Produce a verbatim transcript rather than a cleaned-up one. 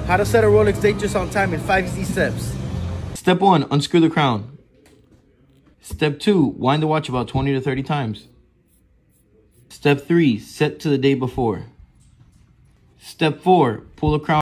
How to set a Rolex Datejust on time in five easy steps. Step one, unscrew the crown. Step two, wind the watch about twenty to thirty times. Step three, set to the day before. Step four, pull the crown